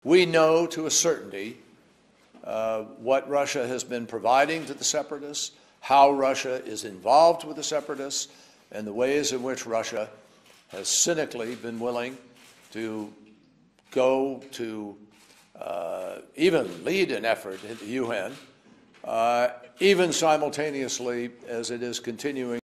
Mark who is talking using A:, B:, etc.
A: We know to a certainty what Russia has been providing to the separatists, how Russia is involved with the separatists, and the ways in which Russia has cynically been willing to go to even lead an effort at the UN, even simultaneously as it is continuing